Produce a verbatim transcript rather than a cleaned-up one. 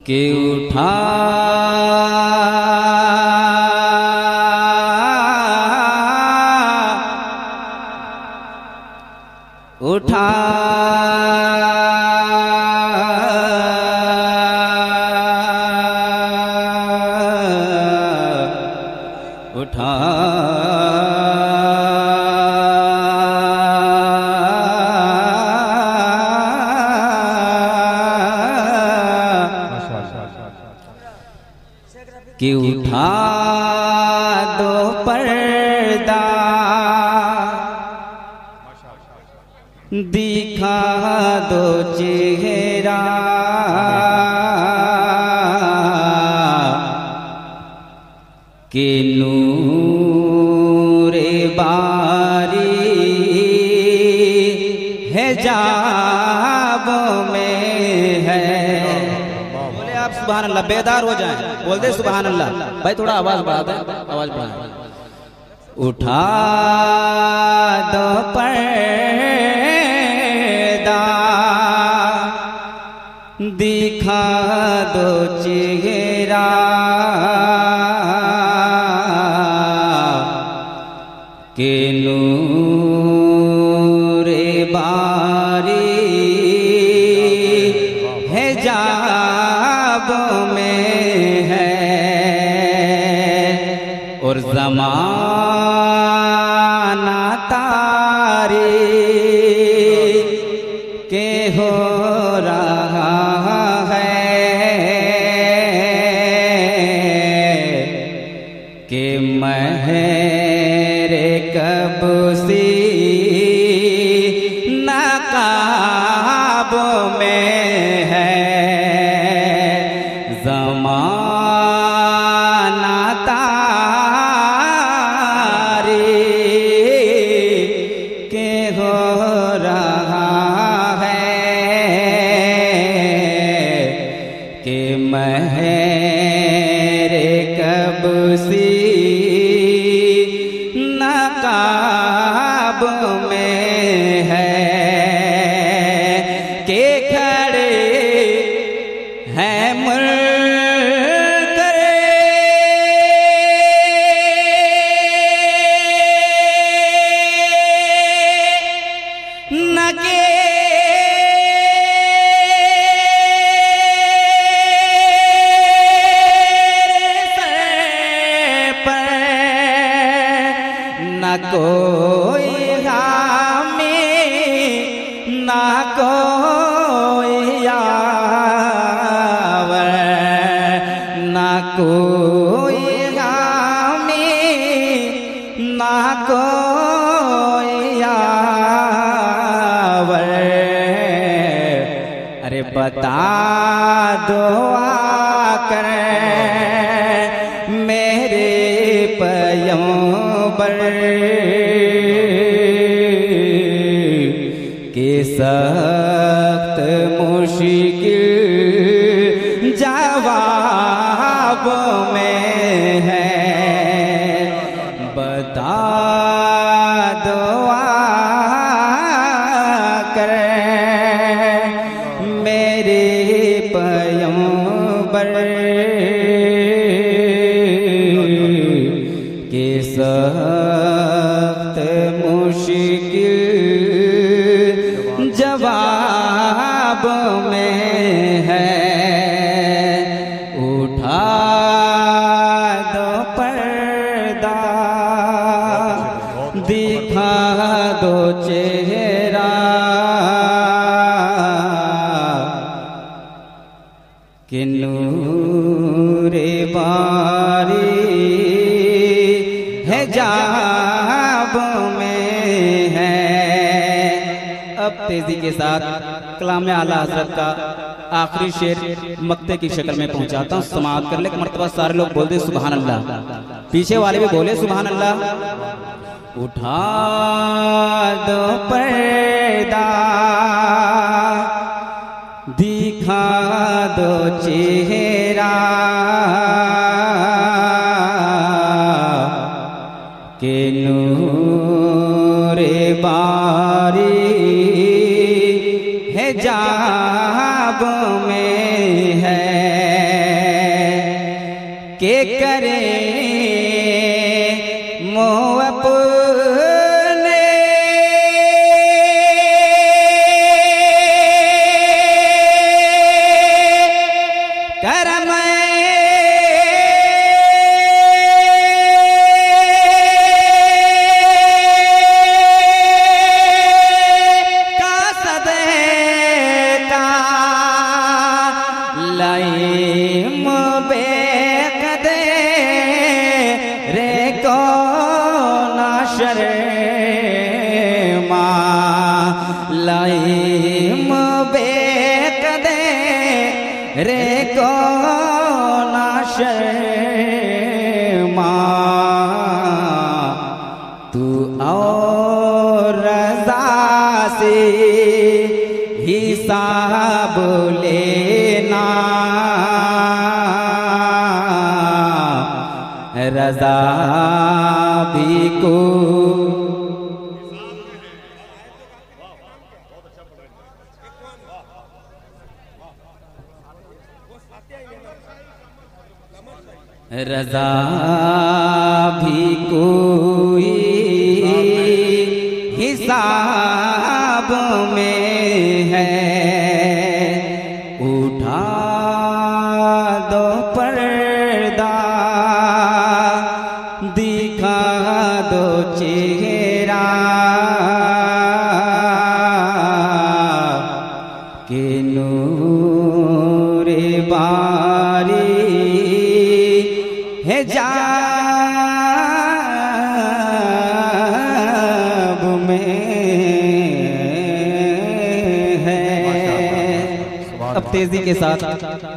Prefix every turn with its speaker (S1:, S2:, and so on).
S1: के उठा उठा उठा कि उठा दो पर्दा दिखा दो चेहरा कि नूरे बारी है जाब में है। बोले आप सुभान अल्लाह, बेदार हो जाएं, बोल दे सुभान अल्लाह। भाई थोड़ा आवाज बढ़ा दे, आवाज बढ़ा। उठा दो पर्दा दिखा दो चेहरा के नूरे बारी है जाब में है और ज़माना तारीक़ के हो रहा है कि महरे कब सी नकाब में है। ज़माना तारीक़ के हो रहा है कि महरे कब सी नकाब में है के खड़े हैं मुनकर न के न कोई हामी न कोई यावर न कोई हामी न कोई यावर। अरे बता दो आकर मेरे पैगंबर के सख्त मुश्किल जवाब में है। बता दो आकर मेरे पैगंबर के सख्त मुश्किल जवाब में है। उठा दो पर्दा दिखा दो चेहरा कि नूरे बारी है जाब में है। अब तेजी के साथ कलाम आला हज़रत का आखिरी शेर मक्ते की शक्ल में पहुंचाता हूँ, समाअत कर ले। एक मर्तबा सारे लोग बोल दे सुभान अल्लाह, पीछे वाले भी बोले सुभान अल्लाह। उठा दो पर्दा दिखा दो चेहरा के नूरे बारी है जाब में है। के करे मोह अपने करम का सदका लाइम बेकदे रे को नाशर माँ लाइम बेकदे रे को नाशर माँ तू और रज़ा से हिसाब लेना रज़ा भी को रज़ा भी कोई हिसाब में है उठा दो पर्दा दिखा दो चेहरा के नूरे बारी है जाब में है। अब तेजी के साथ